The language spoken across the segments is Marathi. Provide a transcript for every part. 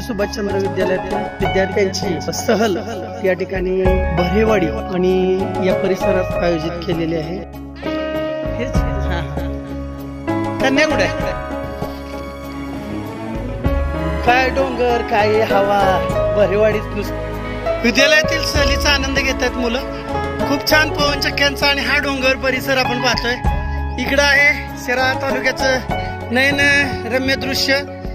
नेताजी सुभाषचंद्र विद्यालयातील विद्यार्थ्यांची सहल या ठिकाणी बरहेवाडी आणि या परिसरात आयोजित केलेली आहे। कन्या कुठे काय डोंगर काय हवा बरहेवाडीत विद्यालयातील सहलीचा आनंद घेत आहेत मुलं। खूप छान पवन चक्क्यांचा आणि हा डोंगर परिसर आपण पाहतोय। इकडं आहे शिराळा तालुक्याचं नयन रम्य दृश्य।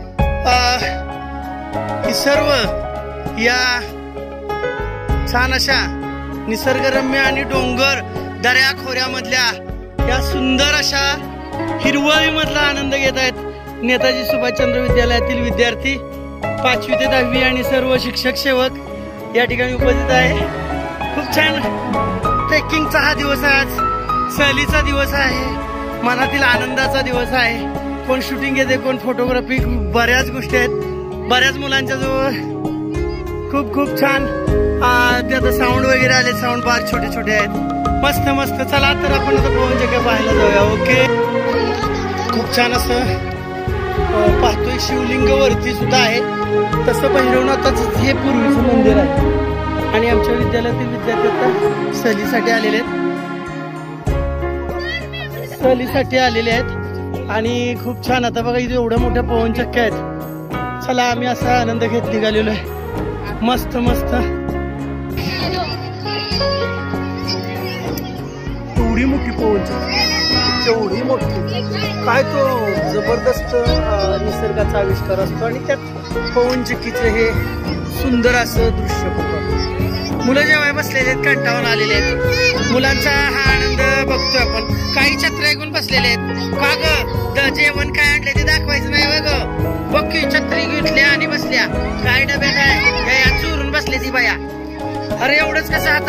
ही सर्व या छान अशा निसर्गरम्य आणि डोंगर दऱ्या खोऱ्यामधल्या या सुंदर अशा हिरवळीमधला आनंद घेत आहेत नेताजी सुभाषचंद्र विद्यालयातील विद्यार्थी 5वी ते 10वी आणि सर्व शिक्षक सेवक या ठिकाणी उपस्थित आहे। खूप छान ट्रेकिंगचा हा दिवस आहे, आज सहलीचा दिवस आहे, मनातील आनंदाचा दिवस आहे। कोण शूटिंग येते कोण फोटोग्राफी, बऱ्याच गोष्टी आहेत। बऱ्याच मुलांच्या जवळ खूप खूप छान त्यात साऊंड वगैरे आले, साऊंड बार छोटे छोटे आहेत, मस्त मस्त। चला तर आपण आता पवन चक्क्या पाहायला जाऊया। ओके, खूप छान असं पाहतोय शिवलिंग वरती सुद्धा आहे, तसं भैरवनाथच हे पूर्वीचं मंदिर आहे। आणि आमच्या विद्यालयातील विद्यार्थी आता सहलीसाठी आलेले आहेत आणि खूप छान। आता बघा इथे एवढ्या मोठ्या पवन चक्क्या आहेत। चला आम्ही असा आनंद घेत निघालेलो आहे, मस्त मस्त। एवढी मोठी पवन चक्की, एवढी मोठी, काय तो जबरदस्त निसर्गाचा आविष्कार असतो आणि त्यात पवन चक्कीचं हे सुंदर असं दृश्य होतं। मुलं जेव्हा बसलेले आहेत कंटाळून आलेले आहेत, मुलांचा हा आनंद बघतोय आपण। काही छत्र ऐकून बसलेले आहेत, का ग जेवण काय आणले ते दाखवायचं नाही ग, बघ की छत्री घेतल्या आणि बसल्या, काय डब्यात आहे चोरून बसले ती बाया। अरे एवढंच कसं हातात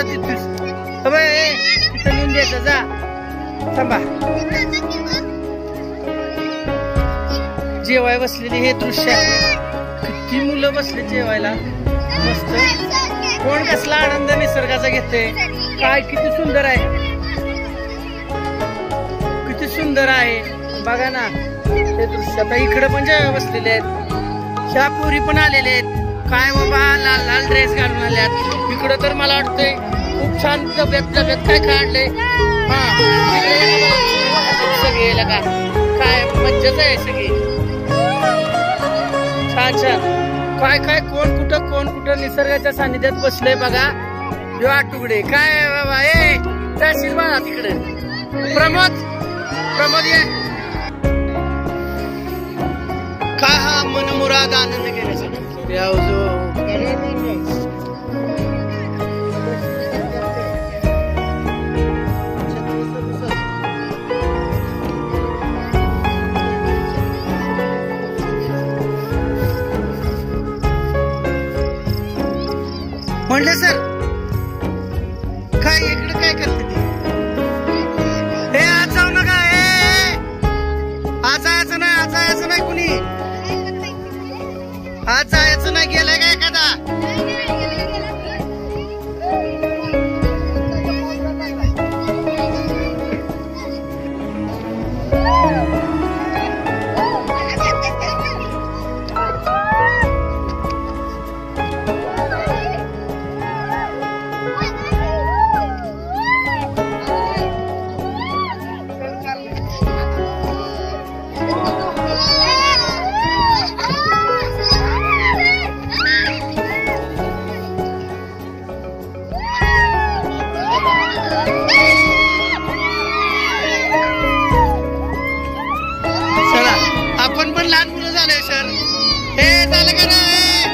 तिथं लिहून द्यायचं, जा थांबा। जेवाय बसलेली हे दृश्य आहे, किती मुलं बसले जेवायला, मस्त। कोण कसला आनंद निसर्गाचा घेते, काय किती सुंदर आहे, किती सुंदर आहे बघा ना हे दृश्य। आता इकडे पण जेवाय बसलेले आहेत, ह्या पोरी पण आलेले आहेत, काय बाबा लाल लाल ड्रेस घालून आल्यात। इकडं तर मला वाटतंय खूप छान तब्येत काय काढले, हा सगळे लगा काय मज्जाच आहे सगळी, छान छान। काय काय कोण कुठं निसर्गाच्या सानिध्यात बसले बघा। जो तुकडे काय बाबा तहसील बघा तिकडे, प्रमोद ये का हा मनमुराद आनंद घेण्यासाठी म्हणले सर काय इकडे काय करते ती, हे आज जाऊ नका, आज जायचं नाही कुणी, आज जायचं नाही, गेलाय का एखादा। आपण पण लहान मुलं झाले सर, हे झालं का नाही।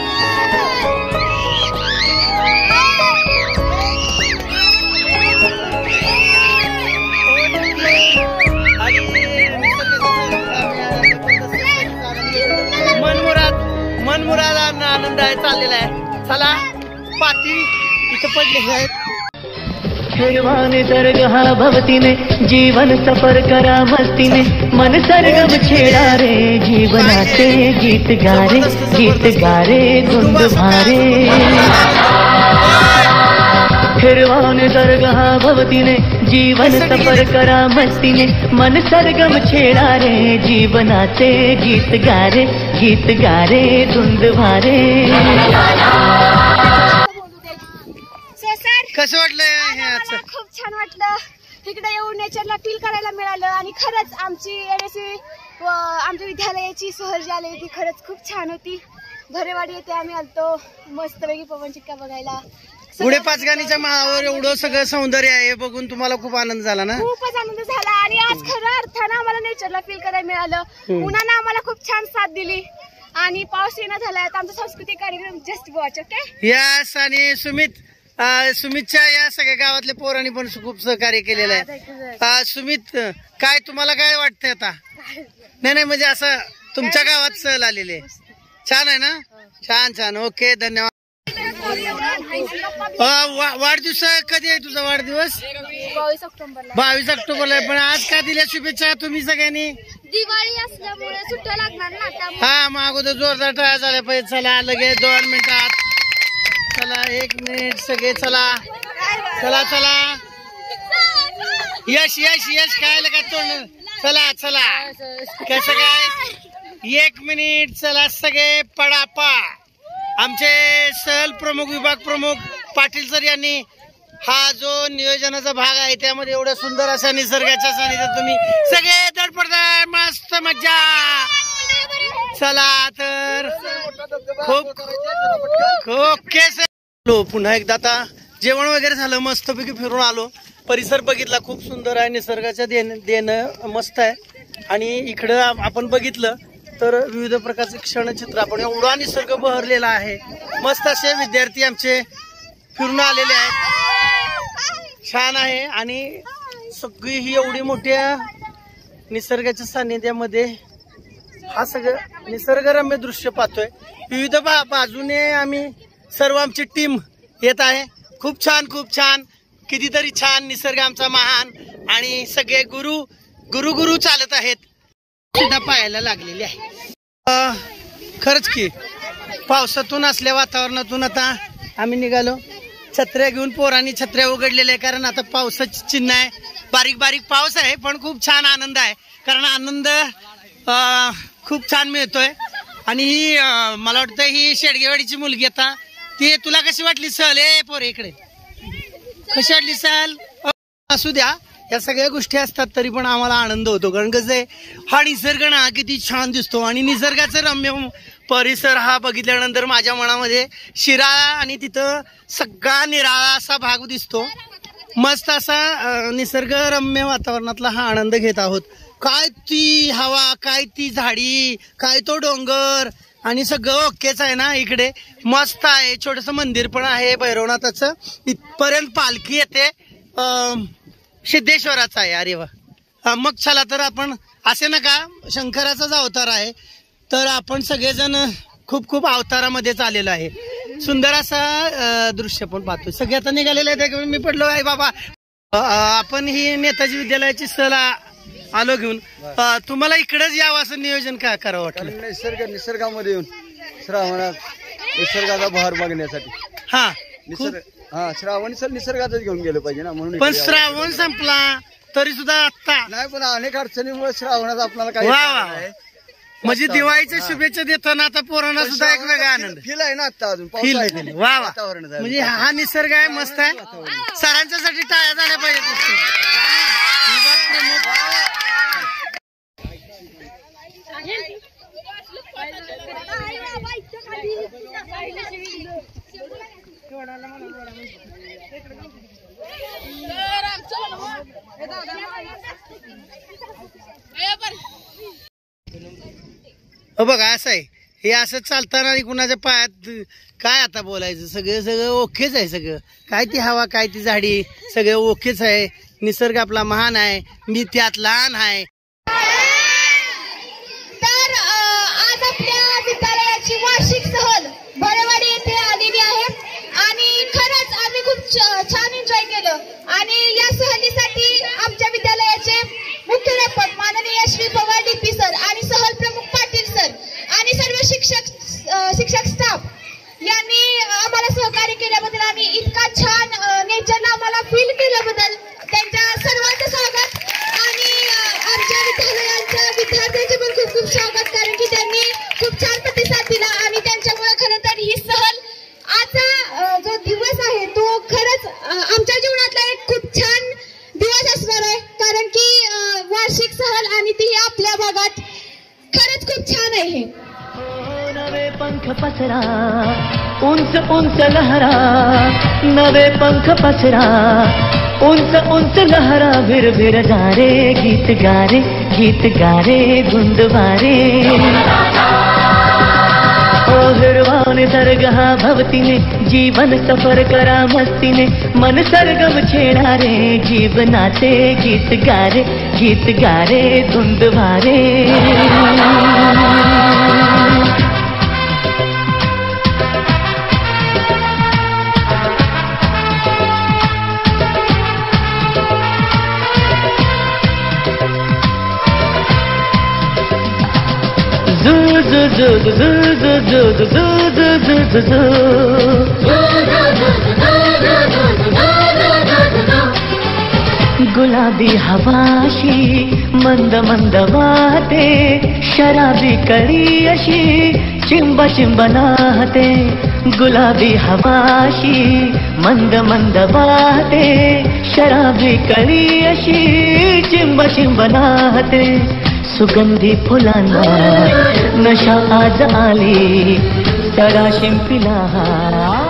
मनमुराद आनंद आहे चाललेला आहे। चला पाती इथं पडलेली आहेत। निर्वाण दरगाह भवती में जीवन सफर करा मस्ती में, मन सरगम छेड़ा रे जीवनाचे गीत गा रे गुंद भारे। खिरवान दरगाह भवती ने जीवन सफर करा मस्तीने मन सरगम छेडा रे जीवनाचे गीत गारे धुंद भारे. कसं वाटलं हे आजचं? खूप छान वाटलं. इकडे येऊन नेचरला फील करायला मिळालं आणि खरंच आमची एनएससी व आमच्या विद्यालयाची सहल जी आली ती खरंच खूप छान होती. भरेवाडी येथे आम्ही आलतो मस्तपैकी पवन चिक्का बघायला. पुढे पाचगणीच्या माळावर एवढं सगळं सौंदर्य आहे बघून तुम्हाला खूप आनंद झाला ना? खूपच आनंद झाला आणि आज खऱ्या अर्थानं आम्हाला नेचरला फील करायला मिळालं. उन्हानं आम्हाला खूप छान साथ दिली आणि पाऊस येणं झालाय. आमचा सांस्कृतिक कार्यक्रम जस्ट वॉच. Okay yes. आणि सुमितच्या या सगळ्या गावातल्या पोरांनी पण खूप सहकार्य केलेलं आहे. सुमित, काय तुम्हाला काय वाटतंय आता? नाही म्हणजे असं तुमच्या गावात सहल आलेले छान आहे ना? छान. ओके, धन्यवाद. वाढदिवस कधी आहे तुझा वाढदिवस? 22 ऑक्टोबरला. 22 ऑक्टोबरला. पण आज का दिल्या शुभेच्छा तुम्ही सगळ्यांनी? दिवाळी असल्यामुळे सुट्ट्या लागणार ना. हा, मग अगोदर जोरदार टाळ्या झाल्या पाहिजे. चला लगेच 2 मिनिटात. चला 1 मिनिट सगळे. चला. यश काय लगा तोंड. चला कसं काय 1 मिनिट. चला सगळे पडापा. आमचे सहल प्रमुख, विभाग प्रमुख पाटील सर यांनी हा जो नियोजनाचा भाग आहे त्यामध्ये एवढ्या सुंदर अशा निसर्गाच्या सानिध्यात तुम्ही सगळे धडपडताय. मस्त मज्जा. चला तर खूप ओके सर. पुन्हा एकदा आता जेवण वगैरे झालं, मस्तपैकी फिरून आलो. परिसर बघितला, खूप सुंदर आहे. निसर्गाच्या देणं मस्त आहे. आणि इकडं आपण बघितलं तर विविध प्रकारचे क्षणचित्र. आपण एवढा निसर्ग बहरलेला आहे. मस्त असे विद्यार्थी आमचे फिरून आलेले आहेत. छान आहे. आणि सगळी ही एवढी मोठ्या निसर्गाच्या सानिध्यामध्ये हा सगळं निसर्गरम्य दृश्य पाहतोय. विविध बाजूने आम्ही सर्व आमची टीम येत आहे. खूप छान कितीतरी छान. निसर्ग आमचा महान आणि सगळे गुरु चालत आहेत सुद्धा पाहायला लागलेले आहे. खरंच की पावसातून असल्या वातावरणातून आता आम्ही निघालो. छत्र्या घेऊन पोरांनी छत्र्या उघडलेल्या आहे कारण आता पावसाची चिन्ह आहे. बारीक पाऊस आहे पण खूप छान आनंद आहे. कारण आनंद खूप छान मिळतोय. आणि ही मला वाटतं ही शेडगेवाडीची मुलगी आता ती. तुला कशी वाटली सहल? पोरे इकडे कशी वाटली सहल? असू द्या, या सगळ्या गोष्टी असतात तरी पण आम्हाला आनंद होतो. कारण कसं आहे हा निसर्ग ना किती छान दिसतो. आणि निसर्गाचं रम्य परिसर हा बघितल्यानंतर माझ्या मनामध्ये शिराळा आणि तिथं सगळा निराळा असा भाग दिसतो. मस्त असा निसर्गरम्य वातावरणातला हा आनंद घेत आहोत. काय ती हवा, काय ती झाडी, काय तो डोंगर आणि सगळं ओकेच आहे ना. इकडे मस्त आहे. छोटस मंदिर पण आहे भैरवनाथाचं. इथपर्यंत पालखी येते सिद्धेश्वराचा आहे. अरे वा. मग चला तर आपण असे नका, शंकराचाच अवतार आहे तर आपण सगळेजण खूप अवतारामध्येच आलेलो आहे. सुंदर असा दृश्य पण पाहतो. सगळे आता निघालेले आहेत. मी पडलो आहे बाबा. आपण ही नेताजी विद्यालयाची सहल आलो घेऊन. तुम्हाला इकडेच यावं असं नियोजन काय करावं वाटलं? निसर्गामध्ये येऊन श्रावणात निसर्गाचा बहार बघण्यासाठी. श्रावण सर निसर्गातच घेऊन गेलं पाहिजे ना म्हणून. पण श्रावण संपला तरी सुद्धा आता नाही. पण अनेक अडचणीमुळे श्रावणात आपल्याला काही म्हणजे दिवाळीच्या शुभेच्छा देताना आता पोरांना सुद्धा एक वेगळा आनंद फील आहे ना. आता अजून फील वा म्हणजे हा निसर्ग आहे. मस्त आहे. सरांच्यासाठी टाळ्या झाल्या पाहिजे. बघा असं आहे हे. असं चालताना आणि कुणाच्या पायात काय आता बोलायचं. सगळं ओकेच आहे. सगळं काय ती हवा, काय ती झाडी, सगळं ओकेच आहे. निसर्ग आपला महान आहे. मी त्यात लहान आहे. तर आज आपल्या विद्यालयाची वार्षिक सहल भरेवाडी येथे आलेली आहे आणि खरंच आम्ही खूप छान एन्जॉय केलं. आणि या सहलीसाठी आमच्या विद्यालयाचे मुख्याध्यापक माननीय श्री पवार डीपी सर आणि सहल प्रमुख पाटील सर आणि सर्व शिक्षक स्टाफ यांनी आम्हाला सहकार्य केल्याबद्दल आणि इतका छान त्यांच्या नामाला फील केल्याबद्दल त्यांच्या सर्वांचं स्वागत आणि आमच्या विद्यालयाच्या विद्यार्थ्यांचे पण खूप खूप स्वागत, कारण की त्यांनी खूप छान प्रतिसाद दिला आणि त्यांच्यामुळे खरं तर ही सहल आजचा जो दिवस आहे तो खरंच आमच्या जीवनातला एक खूप छान दिवस असणार आहे, कारण की वार्षिक सहल आणि ती आपल्या भागात खरंच खूप छान आहे. नवे पंख पसरा उंच उंच लहरा, नवे पंख पसरा उंच उंच लहरा, भिर भिर जा रे गीत गा रे धुंद वारे. ओ हिरवा निसर्ग हा भवतीने, जीवन सफर करा मस्तीने, मन सरगम छेडा रे जीवनाचे गीत गा रे धुंद वारे. गुलाबी हवाशी मंद मंद वाहते, शराबी कळी अशी चिंब चिंब नाहते. गुलाबी हवाशी मंद मंद वाहते, शराबी कळी अशी चिंब चिंब नाहते. सुगंधी फुलांना नशा आज आली, सरा शिंपीला